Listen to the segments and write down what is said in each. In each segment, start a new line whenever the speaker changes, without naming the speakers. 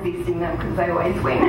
resisting them because they always win.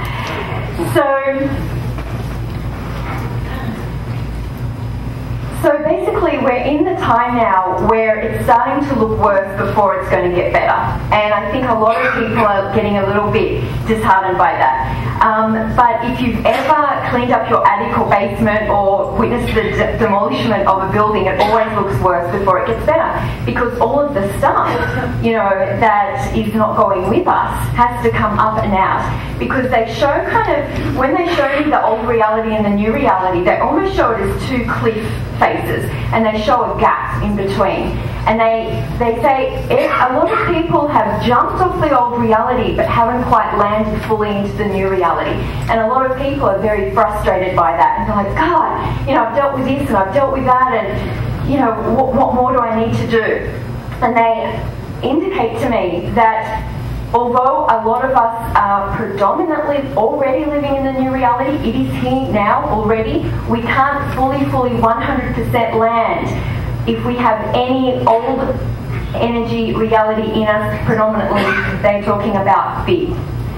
So basically we're in the time now where it's starting to look worse before it's going to get better. And I think a lot of people are getting a little bit disheartened by that. But if you've ever cleaned up your attic or basement or witnessed the demolishment of a building, it always looks worse before it gets better. Because all of the stuff, you know, that is not going with us has to come up and out. Because they show kind of, when they show you the old reality and the new reality, they almost show it as two cliff faces, and they show a gap in between. And they say a lot of people have jumped off the old reality but haven't quite landed fully into the new reality. And a lot of people are very frustrated by that. And they're like, God, you know, I've dealt with this and I've dealt with that, and, you know, what more do I need to do? And they indicate to me that although a lot of us are predominantly already living in the new reality, it is here now already, we can't fully 100% land if we have any old energy reality in us. Predominantly they're talking about fear.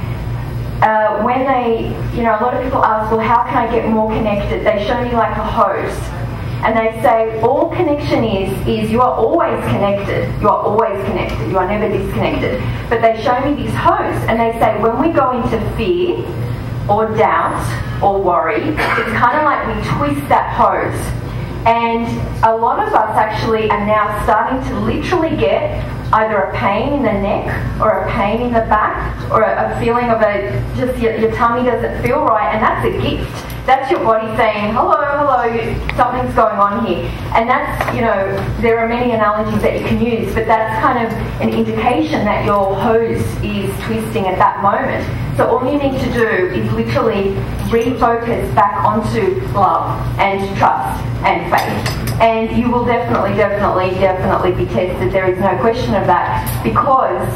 When they, you know, a lot of people ask, well, how can I get more connected? They show me like a hose. And they say all connection is you are always connected. You are always connected. You are never disconnected. But they show me this hose, and they say when we go into fear or doubt or worry, it's kind of like we twist that hose. And a lot of us actually are now starting to literally get either a pain in the neck or a pain in the back or a feeling of just your tummy doesn't feel right, and that's a gift. That's your body saying, hello, something's going on here. And that's, you know, there are many analogies that you can use, but that's kind of an indication that your hose is twisting at that moment. So all you need to do is literally refocus back onto love and trust and faith. And you will definitely be tested. There is no question of that, because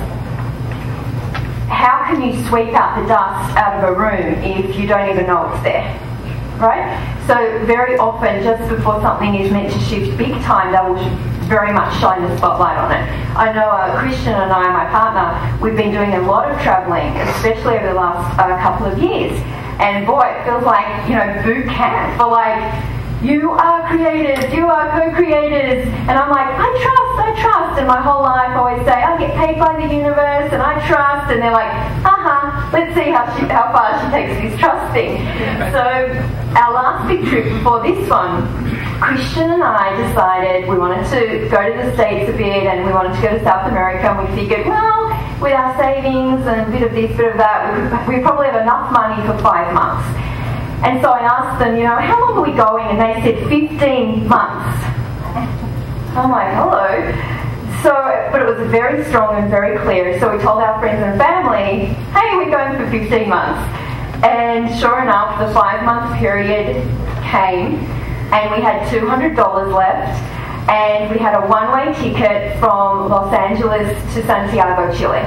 how can you sweep out the dust out of a room if you don't even know it's there? Right? So very often, just before something is meant to shift big time, they will very much shine the spotlight on it. I know Christian and I, my partner, we've been doing a lot of travelling, especially over the last couple of years. And boy, it feels like, you know, boot camp for like, you are creators, you are co-creators. And I'm like, I trust. And my whole life I always say, I get paid by the universe and I trust. And they're like, let's see how far she takes this trust thing. So our last big trip before this one, Christian and I decided we wanted to go to the States a bit, and we wanted to go to South America, and we figured, well, with our savings and a bit of this, bit of that, we probably have enough money for 5 months. And so I asked them, you know, how long are we going? And they said 15 months. I'm like, hello. So, but it was very strong and very clear. So we told our friends and family, hey, we're going for 15 months. And sure enough, the 5-month period came, and we had $200 left, and we had a one-way ticket from Los Angeles to Santiago, Chile.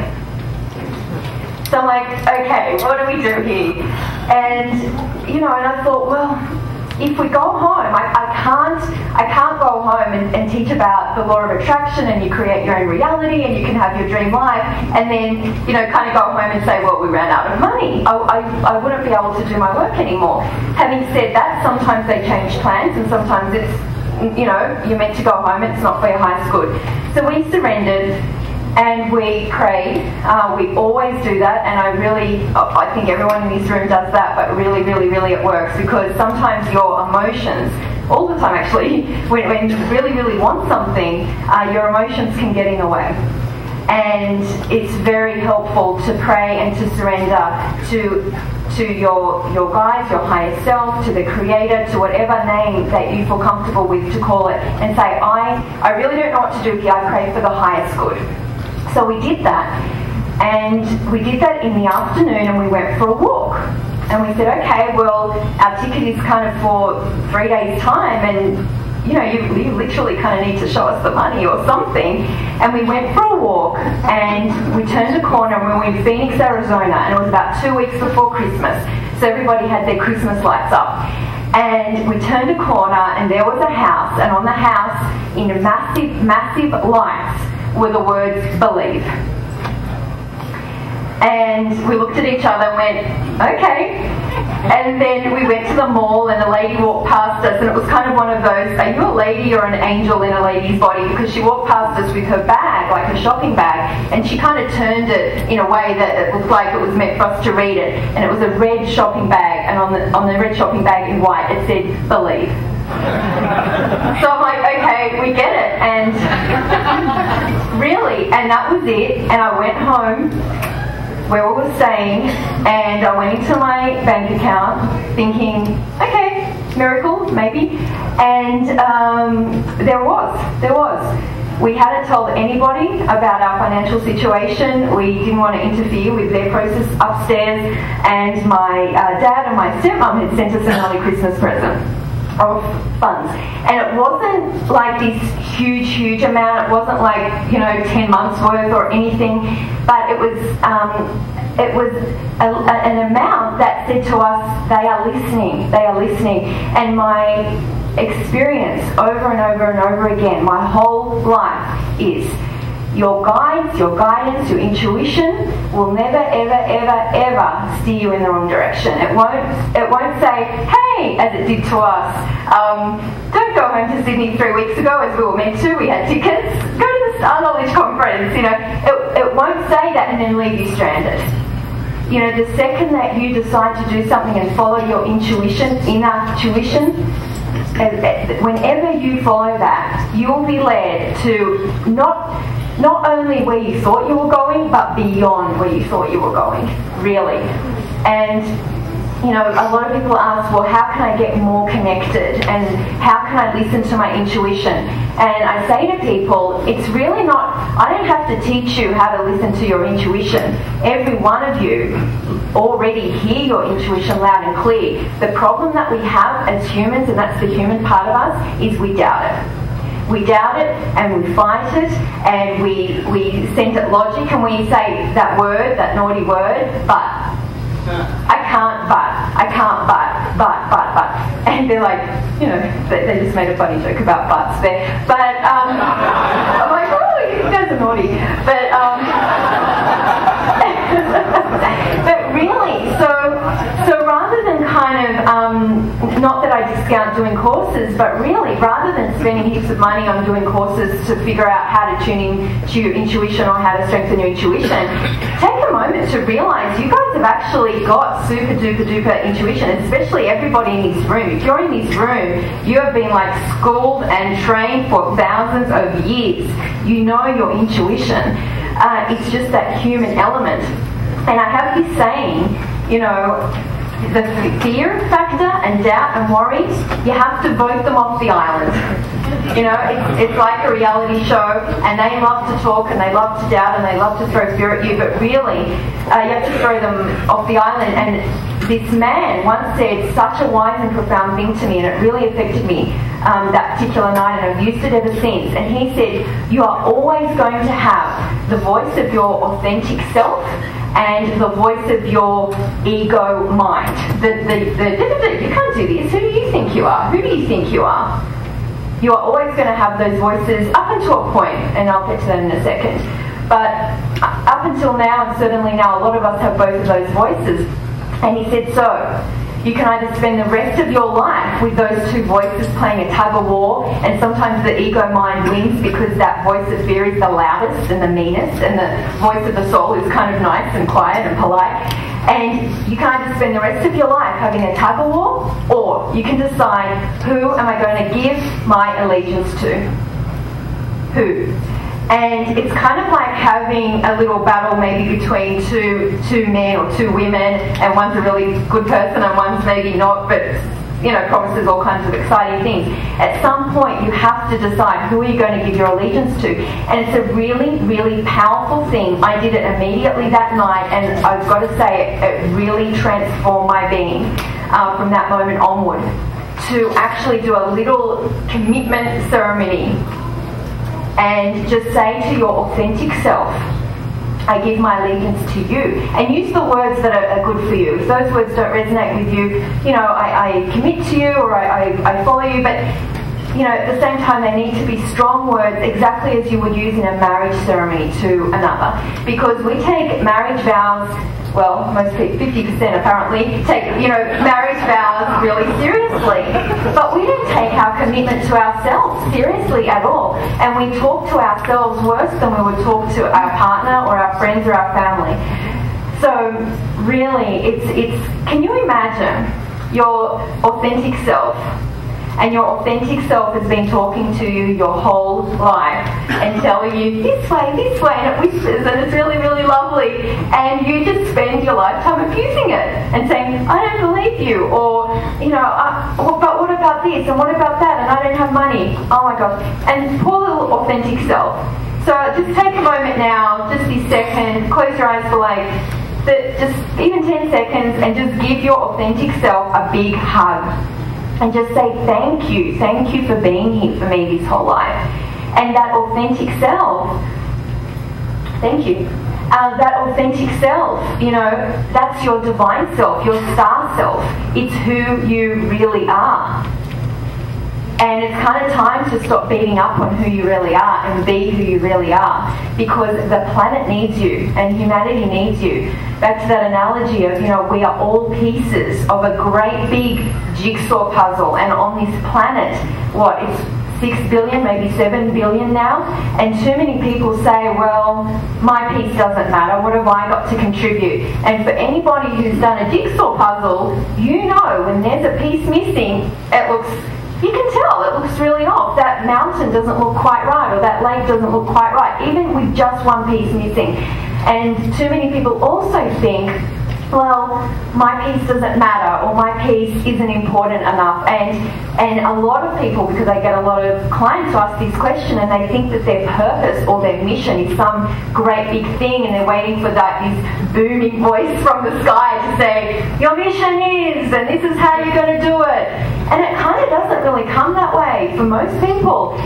So I'm like, okay, what do we do here? And, you know, and I thought, well, if we go home, I can't go home and teach about the law of attraction and you create your own reality and you can have your dream life, and then, you know, kind of go home and say, well, we ran out of money. I wouldn't be able to do my work anymore. Having said that, sometimes they change plans, and sometimes it's, you know, you're meant to go home, it's not for your highest good. So we surrendered. And we prayed. We always do that, and I think everyone in this room does that, but really it works, because sometimes your emotions, all the time actually, when you really want something, your emotions can get in the way. And it's very helpful to pray and to surrender to your guides, your higher self, to the Creator, to whatever name that you feel comfortable with to call it, and say, I really don't know what to do here, I pray for the highest good. So we did that, and we did that in the afternoon, and we went for a walk. And we said, okay, well, our ticket is kind of for 3 days' time, and, you know, you literally kind of need to show us the money or something. And we went for a walk, and we turned a corner, and we were in Phoenix, Arizona, and it was about 2 weeks before Christmas. So everybody had their Christmas lights up. And we turned a corner, and there was a house, and on the house, in massive lights, were the words believe. And we looked at each other and went, okay. And then we went to the mall and a lady walked past us, and it was kind of one of those, are you a lady or an angel in a lady's body? Because she walked past us with her bag, like a shopping bag, and she kind of turned it in a way that it looked like it was meant for us to read it. And it was a red shopping bag, and on the red shopping bag in white it said, believe. So I'm like, okay, we get it. And really, and that was it. And I went home where we were staying, and I went into my bank account thinking, okay, miracle, maybe. And there was. We hadn't told anybody about our financial situation. We didn't want to interfere with their process upstairs. And my dad and my stepmom had sent us an early Christmas present of funds. And it wasn't like this huge amount. It wasn't like, 10 months worth or anything. But it was an amount that said to us, they are listening. And my experience over and over again, my whole life is your guides, your guidance, your intuition will never, ever steer you in the wrong direction. It won't say, hey, as it did to us, don't go home to Sydney 3 weeks ago as we were meant to. We had tickets. Go to the Star Knowledge Conference. It won't say that and then leave you stranded. The second that you decide to do something and follow your intuition, inner tuition, whenever you follow that, you'll be led to not only where you thought you were going, but beyond where you thought you were going, really. And a lot of people ask, well, how can I get more connected, and how can I listen to my intuition? And I say to people, it's really not, I don't have to teach you how to listen to your intuition. Every one of you already hear your intuition loud and clear. The problem that we have as humans, and that's the human part of us, is we doubt it. We doubt it and we fight it, and we send it logic, and we say that word, that naughty word, but. I can't, but. And they're like, they just made a funny joke about butts there. But I'm like, oh, you guys are naughty. But but really, so rather than kind of, not that I discount doing courses, but really, rather than spending heaps of money on doing courses to figure out how to tune in to your intuition or how to strengthen your intuition, take a moment to realise you guys have actually got super duper intuition, especially everybody in this room. If you're in this room, you have been like schooled and trained for thousands of years. You know your intuition. It's just that human element. And I have this saying, the fear factor and doubt and worries, you have to vote them off the island. It's like a reality show, and they love to talk and they love to doubt and they love to throw fear at you, but really you have to throw them off the island. And this man once said such a wise and profound thing to me, and it really affected me that particular night, and I've used it ever since. And he said, you are always going to have the voice of your authentic self and the voice of your ego mind. You can't do this. Who do you think you are? Who do you think you are? You are always going to have those voices up until a point, and I'll get to that in a second. But up until now, and certainly now, a lot of us have both of those voices. And he said, so you can either spend the rest of your life with those two voices playing a tug of war, and sometimes the ego mind wins because that voice of fear is the loudest and the meanest, and the voice of the soul is kind of nice and quiet and polite. And you can either spend the rest of your life having a tug of war, or you can decide, who am I going to give my allegiance to? Who? And it's kind of like having a little battle maybe between two men or two women, and one's a really good person and one's maybe not, but promises all kinds of exciting things. At some point you have to decide who are you going to give your allegiance to. And it's a really powerful thing. I did it immediately that night, and I've got to say it really transformed my being from that moment onward, to actually do a little commitment ceremony and just say to your authentic self, I give my allegiance to you. And use the words that are good for you. If those words don't resonate with you, I commit to you, or I follow you, but at the same time, they need to be strong words, exactly as you would use in a marriage ceremony to another. Because we take marriage vows, well, most people, 50% apparently, take, marriage vows really seriously. But we don't take our commitment to ourselves seriously at all. And we talk to ourselves worse than we would talk to our partner or our friends or our family. So really, it's can you imagine your authentic self? And your authentic self has been talking to you your whole life and telling you this way, and it whispers, and it's really, really lovely. And you just spend your lifetime abusing it and saying, I don't believe you, or, but what about this, and what about that, and I don't have money. Oh my gosh. And poor little authentic self. So just take a moment now, just this second, close your eyes for just even 10 seconds, and just give your authentic self a big hug. And just say thank you for being here for me this whole life. And that authentic self, thank you, that authentic self, that's your divine self, your star self. It's who you really are. And it's kind of time to stop beating up on who you really are and be who you really are, because the planet needs you and humanity needs you. Back to that analogy of, we are all pieces of a great big jigsaw puzzle, and on this planet, it's 6 billion, maybe 7 billion now, and too many people say, well, my piece doesn't matter, what have I got to contribute? And for anybody who's done a jigsaw puzzle, when there's a piece missing, you can tell it looks really off. That mountain doesn't look quite right, or that lake doesn't look quite right, even with just one piece missing. And too many people also think, well, my piece doesn't matter, or my piece isn't important enough. And a lot of people, because I get a lot of clients who ask this question, and they think that their purpose or their mission is some great big thing, and they're waiting for this booming voice from the sky to say, your mission is, and this is how you're going to do it. And it kind of doesn't really come that way for most people.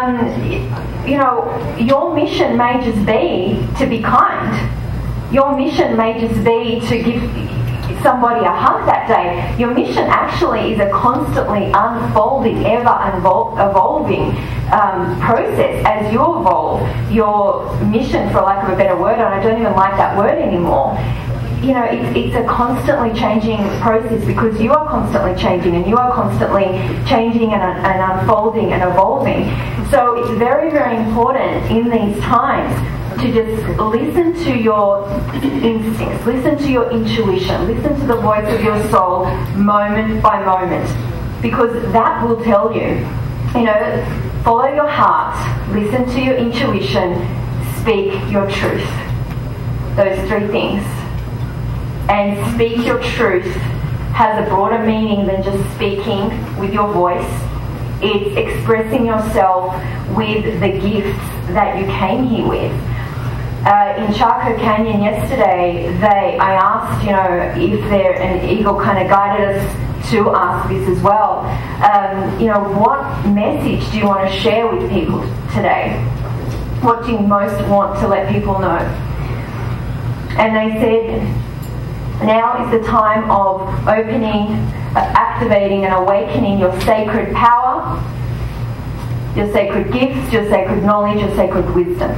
Your mission may just be to be kind. Your mission may just be to give somebody a hug that day. Your mission actually is a constantly unfolding, ever-evolving process as you evolve. Your mission, for lack of a better word, and I don't even like that word anymore, it's a constantly changing process, because you are constantly changing, and you are constantly changing and unfolding and evolving. So it's very, very important in these times to just listen to your instincts, listen to your intuition, listen to the voice of your soul moment by moment, because that will tell you, follow your heart, listen to your intuition, speak your truth. Those three things. And speak your truth has a broader meaning than just speaking with your voice. It's expressing yourself with the gifts that you came here with. In Chaco Canyon yesterday, I asked, and Eagle kind of guided us to ask this as well. What message do you want to share with people today? What do you most want to let people know? And they said, now is the time of opening, activating and awakening your sacred power, your sacred gifts, your sacred knowledge, your sacred wisdom.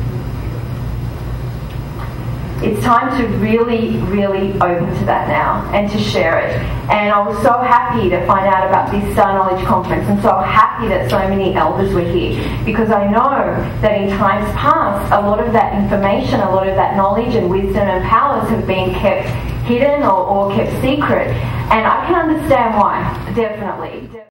It's time to really, really open to that now and to share it. And I was so happy to find out about this Star Knowledge Conference, and so happy that so many elders were here, because I know that in times past, a lot of that information, a lot of that knowledge and wisdom and powers have been kept hidden or kept secret. And I can understand why, definitely.